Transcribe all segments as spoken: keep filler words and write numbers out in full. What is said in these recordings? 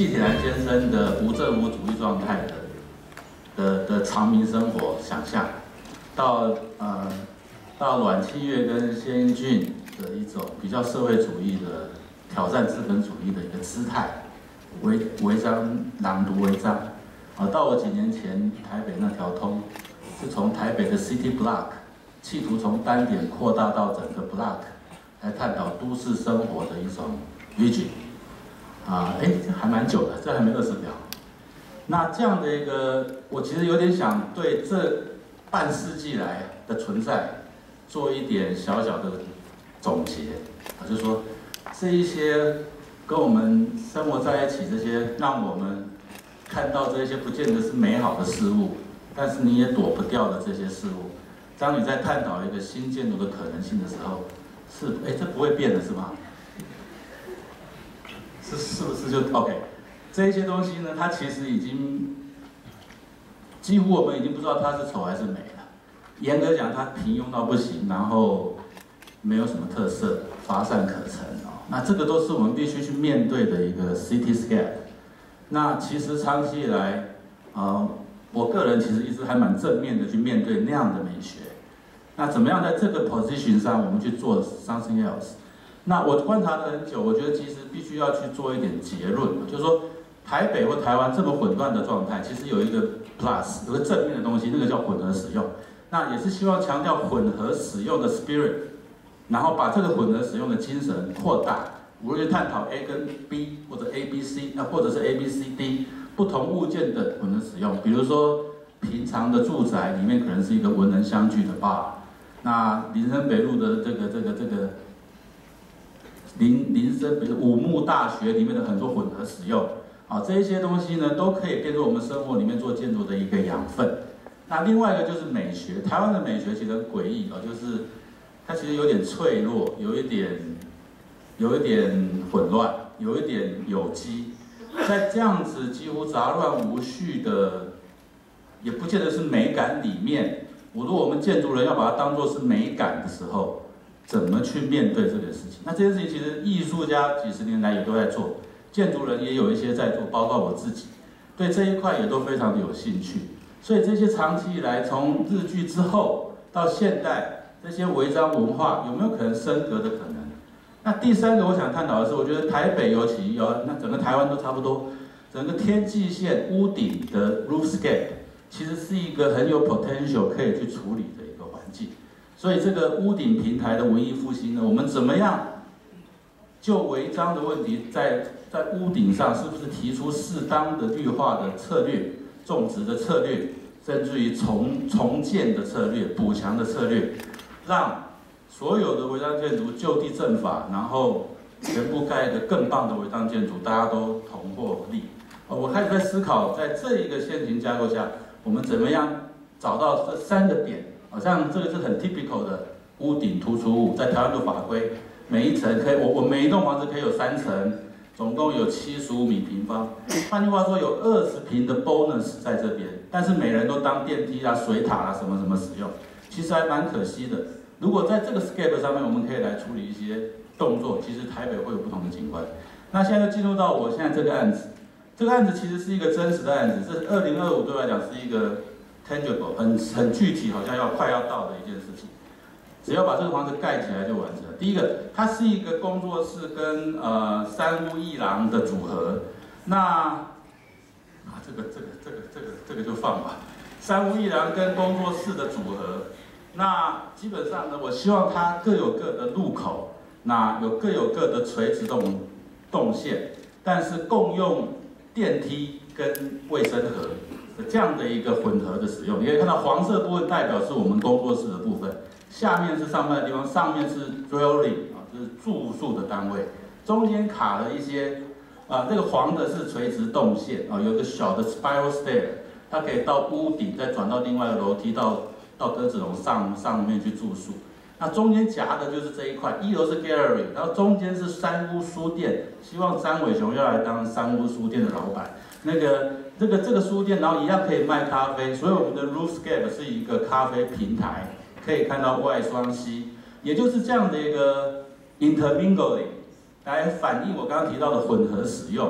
季铁男先生的无政府主义状态的的的长民生活想象，到呃到阮庆岳跟谢英俊的一种比较社会主义的挑战资本主义的一个姿态，违违章朗读违章，啊，到我几年前台北那条通，是从台北的 City Block， 企图从单点扩大到整个 Block， 来探讨都市生活的一种 vision。 啊，哎，这还蛮久的，这还没二十秒。那这样的一个，我其实有点想对这半世纪来的存在做一点小小的总结啊，就是说这一些跟我们生活在一起，这些让我们看到这些不见得是美好的事物，但是你也躲不掉的这些事物，当你在探讨一个新建筑的可能性的时候，是哎，这不会变的是吗？ 是是不是就 OK？ 这一些东西呢，它其实已经几乎我们已经不知道它是丑还是美了。严格讲，它平庸到不行，然后没有什么特色，乏善可陈哦。那这个都是我们必须去面对的一个 cityscape。那其实长期以来，呃，我个人其实一直还蛮正面的去面对那样的美学。那怎么样在这个 position 上，我们去做 something else？ 那我观察了很久，我觉得其实必须要去做一点结论，就是说台北或台湾这么混乱的状态，其实有一个 plus， 有个正面的东西，那个叫混合使用。那也是希望强调混合使用的 spirit， 然后把这个混合使用的精神扩大，无论去探讨 A 跟 B 或者 A B C， 那或者是 A B C D 不同物件的混合使用，比如说平常的住宅里面可能是一个文人相聚的 bar， 那林森北路的这个这个这个。 林林森，比如武木大学里面的很多混合使用，啊，这一些东西呢，都可以变成我们生活里面做建筑的一个养分。那另外一个就是美学，台湾的美学其实很诡异啊，就是它其实有点脆弱，有一点有一点混乱，有一点有机，在这样子几乎杂乱无序的，也不见得是美感里面，如果我们建筑人要把它当作是美感的时候。 怎么去面对这个事情？那这件事情其实艺术家几十年来也都在做，建筑人也有一些在做，包括我自己，对这一块也都非常的有兴趣。所以这些长期以来，从日据之后到现代，这些违章文化有没有可能升格的可能？那第三个我想探讨的是，我觉得台北尤其有，那整个台湾都差不多，整个天际线屋顶的 roofscape 其实是一个很有 potential 可以去处理的一个环境。 所以这个屋顶平台的文艺复兴呢，我们怎么样就违章的问题在，在在屋顶上是不是提出适当的绿化的策略、种植的策略，甚至于重重建的策略、补强的策略，让所有的违章建筑就地正法，然后全部盖一个更棒的违章建筑，大家都同获利。我开始在思考，在这一个现行架构下，我们怎么样找到这三个点。 好像这个是很 typical 的屋顶突出物，在台湾的法规，每一层可以，我我每一栋房子可以有三层，总共有七十五米平方。换句话说，有二十平的 bonus 在这边，但是每人都当电梯啊、水塔啊什么什么使用，其实还蛮可惜的。如果在这个 scape 上面，我们可以来处理一些动作，其实台北会有不同的景观。那现在就进入到我现在这个案子，这个案子其实是一个真实的案子，这是二零二五对我来讲是一个。 tangible 很很具体，好像要快要到的一件事情，只要把这个房子盖起来就完成了。第一个，它是一个工作室跟呃三屋一廊的组合。那啊，这个这个这个这个这个就放吧。三屋一廊跟工作室的组合，那基本上呢，我希望它各有各的入口，那有各有各的垂直动动线，但是共用电梯跟卫生盒。 这样的一个混合的使用，你可以看到黄色部分代表是我们工作室的部分，下面是上班的地方，上面是 dwelling 啊，这是住宿的单位，中间卡了一些啊，这个黄的是垂直动线啊，有一个小的 spiral stair， 它可以到屋顶，再转到另外的楼梯到到鸽子笼上上面去住宿。那中间夹的就是这一块，一楼是 gallery， 然后中间是山屋书店，希望张伟雄要来当山屋书店的老板。那个这个这个书店，然后一样可以卖咖啡，所以我们的 roofscape 是一个咖啡平台，可以看到外双溪，也就是这样的一个 intermingling 来反映我刚刚提到的混合使用。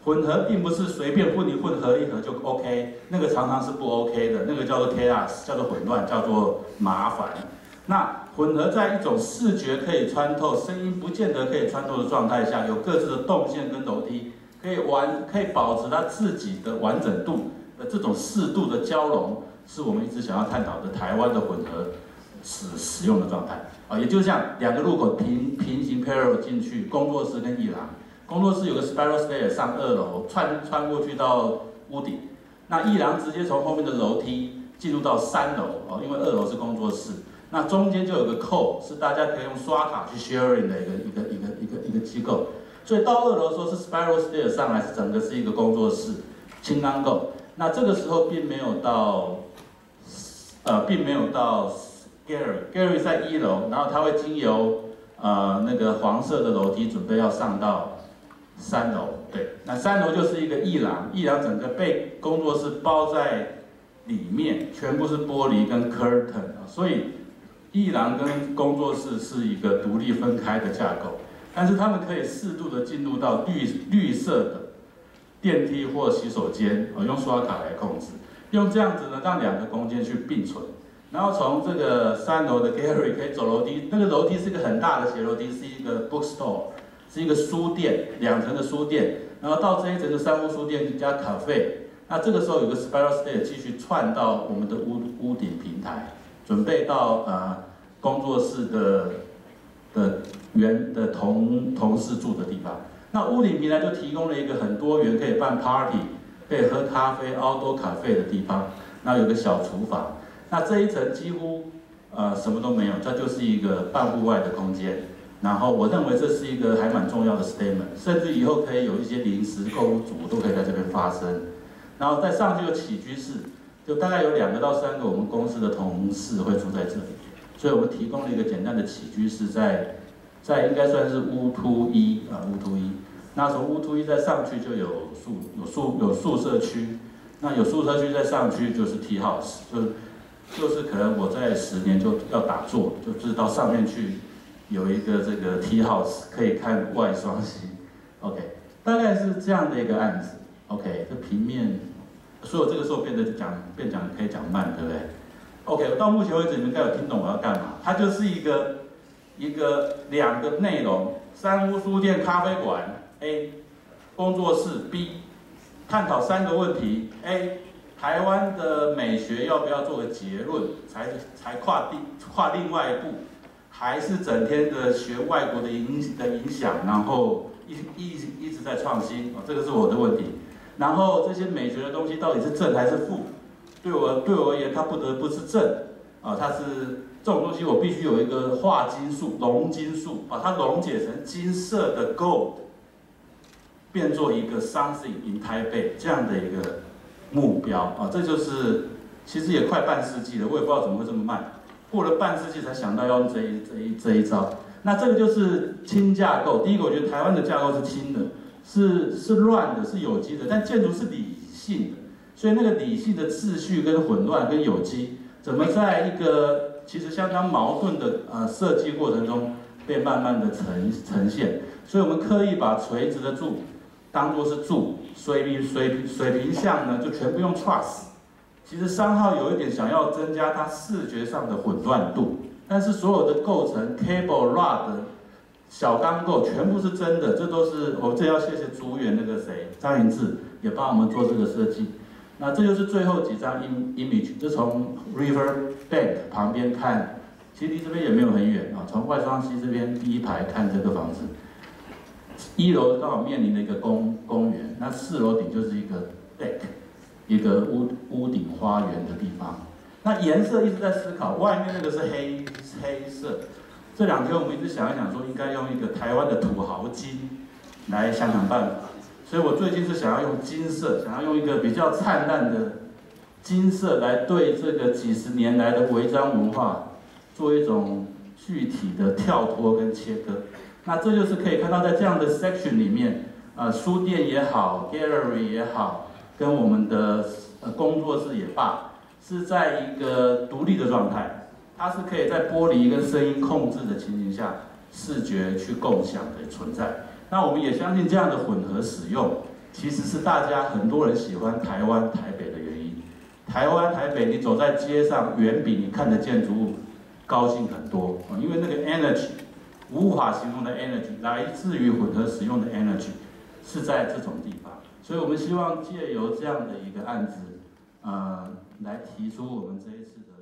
混合并不是随便混一混合一合就 OK， 那个常常是不 OK 的，那个叫做 chaos， 叫做混乱，叫做麻烦。那混合在一种视觉可以穿透、声音不见得可以穿透的状态下，有各自的动线跟楼梯，可以完可以保持它自己的完整度的这种适度的交融，是我们一直想要探讨的台湾的混合使使用的状态啊，也就像两个路口平平行 parallel 进去，工作室跟艺廊。工作室有个 spiral stair 上二楼，穿穿过去到屋顶。那艺廊直接从后面的楼梯进入到三楼哦，因为二楼是工作室。那中间就有个扣，是大家可以用刷卡去 sharing 的一个一个一个一个一个机构。所以到二楼的时候是 spiral stair 上来，是整个是一个工作室，轻钢构。那这个时候并没有到，呃，并没有到 Gary，Gary 在一楼，然后他会经由呃那个黄色的楼梯，准备要上到三楼，对，那三楼就是一个艺廊，艺廊整个被工作室包在里面，全部是玻璃跟 curtain 啊，所以艺廊跟工作室是一个独立分开的架构，但是他们可以适度的进入到绿绿色的电梯或洗手间，啊，用刷卡来控制，用这样子呢，让两个空间去并存，然后从这个三楼的 gallery 可以走楼梯，那个楼梯是一个很大的斜楼梯，是一个 bookstore。是一个书店，两层的书店，然后到这一层的商务书店加咖啡。那这个时候有个 spiral stair 继续串到我们的屋屋顶平台，准备到呃工作室的的原的同同事住的地方。那屋顶平台就提供了一个很多元可以办 party、可以喝咖啡、outdoor 咖啡的地方。那有个小厨房。那这一层几乎呃什么都没有，这就是一个半户外的空间。然后我认为这是一个还蛮重要的 statement， 甚至以后可以有一些临时购物组都可以在这边发生。然后再上去有起居室，就大概有两个到三个我们公司的同事会住在这里，所以我们提供了一个简单的起居室在，在应该算是屋突一啊屋突一。那从屋突一再上去就有宿有宿有宿舍区，那有宿舍区再上去就是 tea house， 就就是可能我在十年就要打坐，就是到上面去。有一个这个 tea house 可以看外双溪 ，OK， 大概是这样的一个案子 ，OK， 这平面，所以我这个时候变得讲变讲可以讲慢，对不对 ？OK， 到目前为止你们应该有听懂我要干嘛？它就是一个一个两个内容，三屋书店咖啡馆 A， 工作室 B， 探讨三个问题 A， 台湾的美学要不要做个结论，才才跨第跨另外一步。还是整天的学外国的影的影响，然后一一一直在创新啊，这个是我的问题。然后这些美学的东西到底是正还是负？对我对我而言，它不得不是正啊，它是这种东西，我必须有一个化金属、熔金属，把它溶解成金色的 gold， 变做一个 something in Taipei 这样的一个目标啊，这就是其实也快半世纪了，我也不知道怎么会这么慢。过了半世纪才想到要用这一这一这一招，那这个就是轻架构。第一个，我觉得台湾的架构是轻的，是是乱的，是有机的，但建筑是理性的，所以那个理性的秩序跟混乱跟有机，怎么在一个其实相当矛盾的呃设计过程中被慢慢的呈呈现。所以我们刻意把垂直的柱当作是柱，水平水平水平项呢就全部用 truss。其实商号有一点想要增加它视觉上的混乱度，但是所有的构成 cable rod 小钢构全部是真的，这都是我这要谢谢竹园那个谁张云志也帮我们做这个设计。那这就是最后几张 image， 这从 River Bank 旁边看，其实离这边也没有很远啊，从外双溪这边第一排看这个房子，一楼刚好面临的一个公公园，那四楼顶就是一个 deck。一个屋屋顶花园的地方，那颜色一直在思考，外面那个是黑黑色。这两天我们一直想一想，说应该用一个台湾的土豪金来想想办法。所以我最近是想要用金色，想要用一个比较灿烂的金色来对这个几十年来的违章文化做一种具体的跳脱跟切割。那这就是可以看到在这样的 section 里面，呃，书店也好 ，gallery 也好。跟我们的呃工作室也罢，是在一个独立的状态，它是可以在玻璃跟声音控制的情形下，视觉去共享的存在。那我们也相信这样的混合使用， 其实是大家很多人喜欢台湾台北的原因。台湾台北，你走在街上，远比你看的建筑物高兴很多，因为那个 energy 无法形容的 energy 来自于混合使用的 energy 是在这种地方。所以我们希望借由这样的一个案子，呃，来提出我们这一次的。